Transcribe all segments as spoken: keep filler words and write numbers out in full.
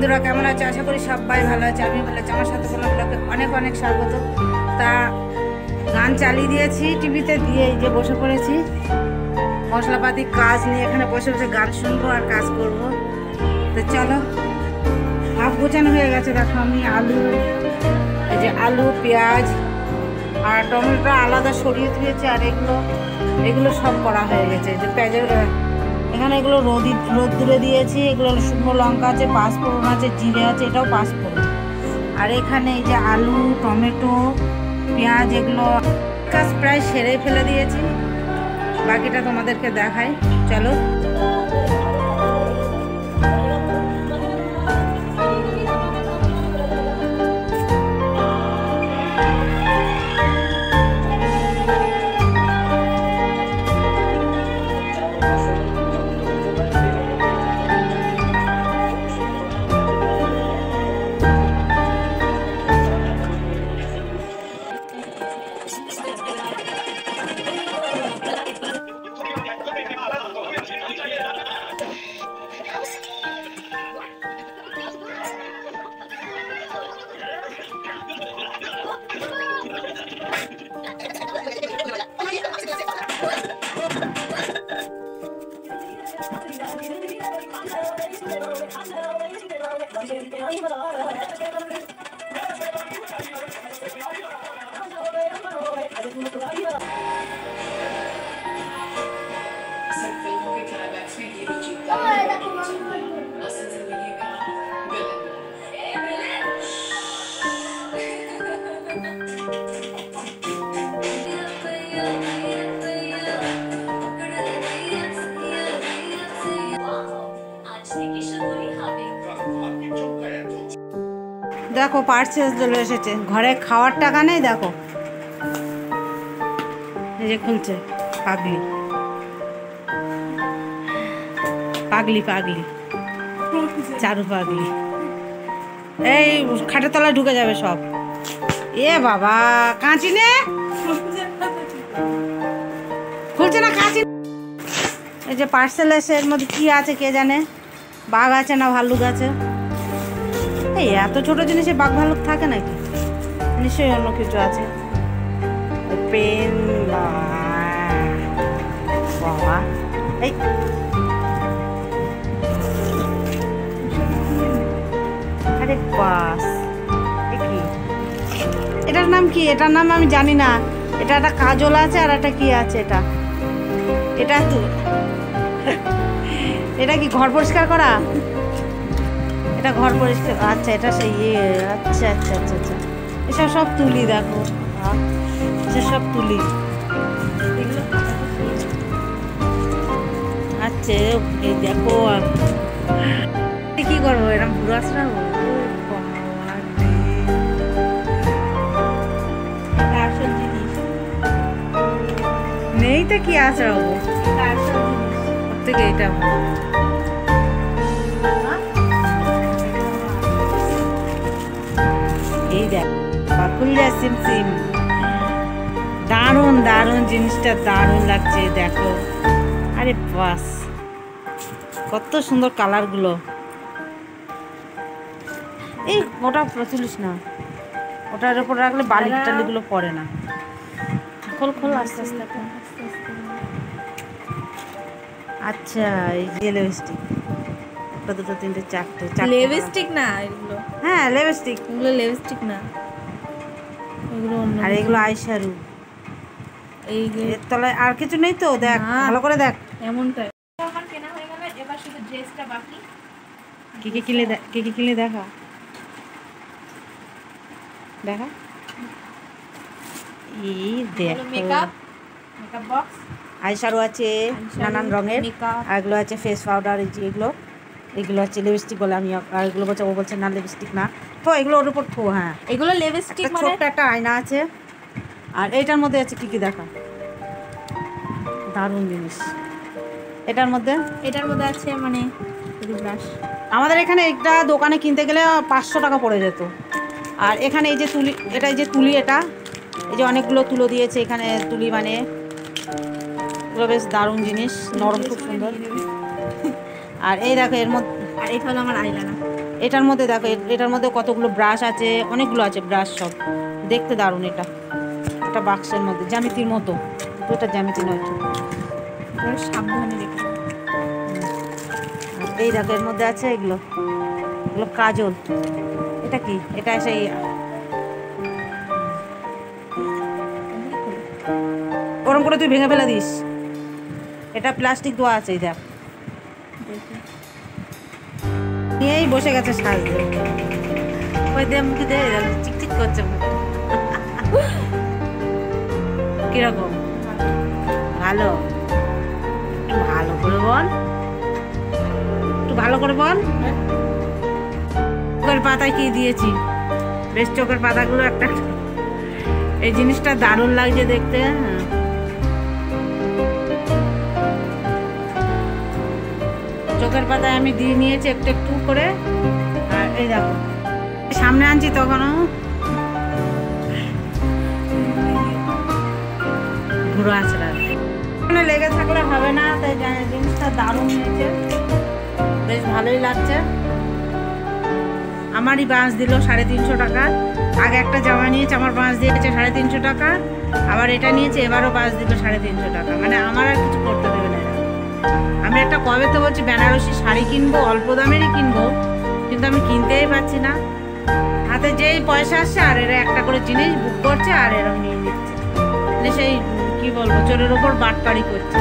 বন্ধুরা কেমন আছে? আশা করি সবাই ভালো আছে। আমি ভালো আছি। আমার সাথে কোনো ব্লগে অনেক অনেক স্বাগত। তা গান চালিয়ে দিয়েছি টিভিতে, দিয়ে এই যে বসে পড়েছি মশলাপাতি কাজ নিয়ে। এখানে বসে বসে গান শুনবো আর কাজ করব। তো চলো, হাফ গোছানো হয়ে গেছে। দেখো আমি আলু, এই যে আলু পেঁয়াজ আর টমেটো আলাদা সরিয়ে দিয়েছি, আর এগুলো এগুলো সব করা হয়ে গেছে। যে পেঁয়াজের এখানে এগুলো রোদি রোদ্দুরে দিয়েছি। এগুলো শুকনো লঙ্কা আছে, পাঁচফোড়ন আছে, জিরে আছে, এটাও পাঁচফোড়ন। আর এখানে এই যে আলু টমেটো পেঁয়াজ এগুলো কাজ প্রায় সেরে ফেলে দিয়েছি। বাকিটা তোমাদেরকে দেখাই, চলো। দেখো পার্সেল চলে এসেছে, ঘরে খাওয়ার টাকা নেই। দেখো এই যে খুলছে, পাগলি পাগলি পাগলি চারু পাগলি। এই খাটের তলায় ঢুকে যাবে সব। এ বাবা, কাঁচি নে, খুলছে না কাঁচি। এই যে পার্সেল এসে, এর মধ্যে কি আছে কে জানে। বাঘ আছে না ভাল্লুক আছে। এই এত ছোট জিনিসে বাঘ ভাল্লুক থাকে নাকি? নিশ্চয়ই অন্য কিছু আছে। পেন বাবা, এই আরে বাস, কি এটার নাম কি? এটার নাম আমি জানি না। এটা একটা কাজল আছে আর একটা কি আছে। এটা এটা তো এটা কি ঘর পরিষ্কার করা? এটা ঘর পরিষ্কার, আচ্ছা এটা সেই ইয়ে, আচ্ছা আচ্ছা আচ্ছা আচ্ছা এসব সব তুলি। দেখো সব তুলি। আচ্ছা এই দেখো, কি করবো এরকম ঘুরে আসলাম। নেই তো কি আছে থেকে এটা এই দেখ বাকুলিয়া সিম সিম। দারুণ দারুণ জিনিসটা, দারুণ লাগছে। দেখো আরে বাস, কত সুন্দর কালার গুলো। এই ওটা তুলিস না, ওটার উপর রাখলে বালি টালিগুলো পড়ে না। খোল খোল আস্তে আস্তে। আচ্ছা এই যে লিপস্টিক, একটা দুটো তিনটে চারটে চারটে লিপস্টিক না এগুলো। হ্যাঁ লিপস্টিক, এগুলো লিপস্টিক না, এগুলো অন্য। আর এগুলো আইশ্যাডো। এই এর তলায় আর কিছু নেই তো? দেখ ভালো করে দেখ। এমনটাই আমার কেনা হয়ে গেল, এবার শুধু ড্রেসটা বাকি। কি কি কিনলে কি কি কিনলে দেখা দেখা। এই দেখো মেকআপ মেকআপ বক্স, আইশ্যাডো আছে নানান রঙের, আর এগুলো আছে ফেস পাউডার। এই যে এগুলো এগুলো হচ্ছে লিপস্টিক বলে আমি, আর এগুলো বলছে ও বলছে না লিপস্টিক না। তো এগুলো ওর উপর থো। হ্যাঁ এগুলো লিপস্টিক মানে ছোট্ট একটা আয়না আছে। আর এইটার মধ্যে আছে কি কি দেখা, দারুণ জিনিস। এটার মধ্যে এটার মধ্যে আছে মানে ব্রাশ। আমাদের এখানে একটা দোকানে কিনতে গেলে পাঁচশো টাকা পড়ে যেত। আর এখানে এই যে তুলি, এটা এই যে তুলি, এটা এই যে অনেকগুলো তুলো দিয়েছে এখানে তুলি, মানে এগুলো বেশ দারুণ জিনিস, নরম খুব সুন্দর। আর এই দেখো এর মধ্যে, আর এটা হলো আমার আইলাইনার। এটার মধ্যে দেখো, এটার মধ্যে কতগুলো ব্রাশ আছে, অনেকগুলো আছে ব্রাশ, সব দেখতে দারুণ। এটা একটা বাক্সের মধ্যে জ্যামিতির মতো, এটা জ্যামিতি নয়, সাবধানে রেখে। এই দেখো এর মধ্যে আছে এগুলো, এগুলো কাজল। এটা কি? এটা সেই ওরম করে তুই ভেঙে ফেলে দিস। এটা প্লাস্টিক দেওয়া আছে, এই দেখ। নিয়েই বসে গেছে সাজতে। ওই দে মুখে দে, চিকচিক করছে কিরকম? ভালো? একটু ভালো করে বল, একটু ভালো করে বল। চোখের পাতায় কি দিয়েছি? বেশ, চোখের পাতাগুলো একটা, এই জিনিসটা দারুণ লাগছে দেখতে। চোখের পাতায় আমি দিয়ে নিয়েছি একটু একটু করে। আর এই দেখো সামনে আনছি তখনও ঘুরো আছড়া লেগে থাকলে হবে না, তাই জিনিসটা দারুণ হয়েছে, বেশ ভালোই লাগছে। আমারই বাঁশ দিল সাড়ে তিনশো টাকা। আগে একটা জামা নিয়েছে, আমার বাঁশ দিয়েছে সাড়ে তিনশো টাকা, আবার এটা নিয়েছে, এবারও বাঁশ দিল সাড়ে তিনশো টাকা। মানে আমার আর কিছু করতে দেবে না। আমি একটা কবে তো বলছি বেনারসি শাড়ি কিনবো, অল্প দামেরই কিনবো, কিন্তু আমি কিনতেই পারছি না। হাতে যেই পয়সা আসছে আর এরা একটা করে জিনিস বুক করছে আর এরকম নিয়ে নিচ্ছে, মানে সেই কি বলবো, চোরের ওপর বাটপাড়ি করছে।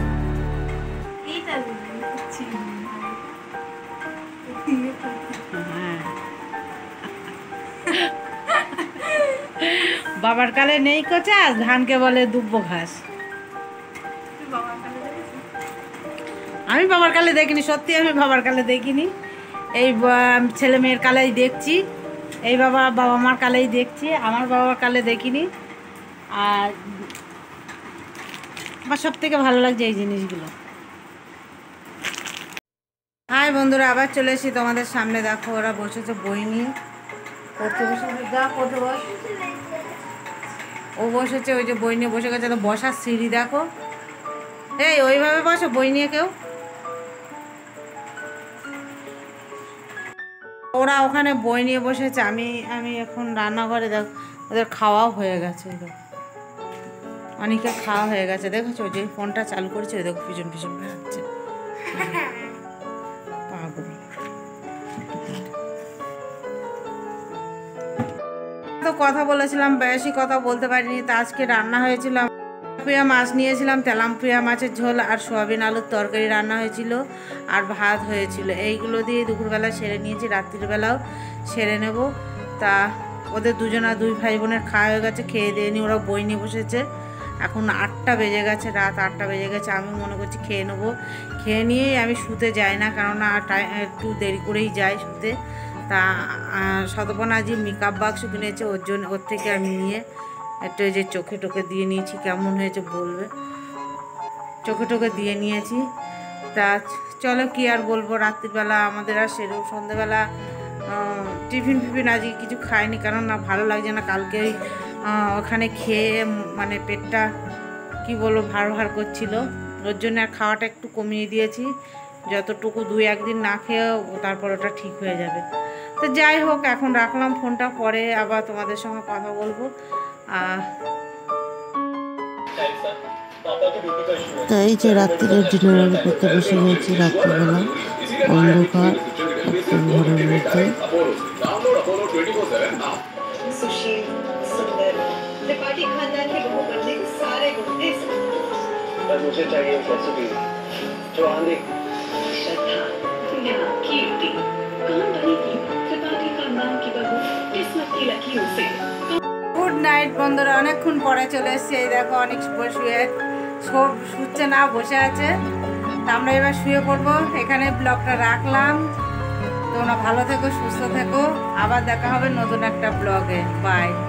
বাবার কালে নেই কোচাস, ধানকে বলে দুব্ব ঘাস। আমি বাবার কালে দেখিনি, সত্যি আমি বাবার কালে দেখিনি। এই ছেলে মেয়ের কালেই দেখছি, এই বাবা বাবা মার কালেই দেখছি, আমার বাবার কালে দেখিনি। আর আমার সব থেকে ভালো লাগছে এই জিনিসগুলো। হাই বন্ধুরা, আবার চলে এসেছি তোমাদের সামনে। দেখো ওরা বসেছে বই নিয়ে পড়তে, বসেছে। যা পড়তে বস। ও বসেছে, ওই যে বই নিয়ে বসে গেছে। তো বসার সিঁড়ি দেখো, এই ওইভাবে বসো বই নিয়ে কেউ। ওরা ওখানে বই নিয়ে বসেছে, আমি আমি এখন রান্নাঘরে। দেখ ওদের খাওয়াও হয়ে গেছে, অনেকে খাওয়া হয়ে গেছে। দেখেছো যে ফোনটা চালু করেছে, ওই দেখো পিছন পিছন বেড়াচ্ছে পাগল। তো কথা বলেছিলাম, বেশি কথা বলতে পারিনি। তা আজকে রান্না হয়েছিল, তেলাপিয়া মাছ নিয়েছিলাম, তেলাপিয়া মাছের ঝোল আর সোয়াবিন আলুর তরকারি রান্না হয়েছিল, আর ভাত হয়েছিল। এইগুলো দিয়ে দুপুরবেলা সেরে নিয়েছি, রাত্রিবেলাও সেরে নেব। তা ওদের দুজনা দুই ভাই বোনের খাওয়া হয়ে গেছে, খেয়ে দিয়ে নি ওরা বই নিয়ে বসেছে। এখন আটটা বেজে গেছে, রাত আটটা বেজে গেছে। আমি মনে করছি খেয়ে নেবো, খেয়ে নিয়েই আমি শুতে যাই না, কেননা একটু দেরি করেই যাই শুতে। তা শতপনা যে মেকআপ বাক্স কিনেছে, ওর জন্য ওর থেকে আমি নিয়ে একটু যে চোখে টোকে দিয়ে নিয়েছি, কেমন হয়েছে বলবে। চোখে টোকে দিয়ে নিয়েছি। তা চলো কি আর বলবো, রাত্রিবেলা আমাদের আর সেরকম সন্ধ্যেবেলা টিফিন ফিফিন আজকে কিছু খাইনি, কারণ না ভালো লাগছে না। কালকে ওখানে খেয়ে মানে পেটটা কি বলবো ভার ভার করছিল, ওর জন্য আর খাওয়াটা একটু কমিয়ে দিয়েছি। যতটুকু দুই একদিন না খেয়েও তারপর ওটা ঠিক হয়ে যাবে। তো যাই হোক, এখন রাখলাম ফোনটা, পরে আবার তোমাদের সঙ্গে কথা বলবো। তাই এই যে রাত্রির ডিনার করতে বসে গেছি, রাত্রিবেলা অন্ধকার একটা ঘরের মধ্যে। গুড নাইট বন্ধুরা, অনেকক্ষণ পরে চলে এসেছি। এই দেখো অনেক শুয়ে সব শুচ্ছে না, বসে আছে। তা আমরা এবার শুয়ে পড়বো। এখানে ব্লগটা রাখলাম। তোমরা ভালো থেকো, সুস্থ থেকো, আবার দেখা হবে নতুন একটা ব্লগে। বাই।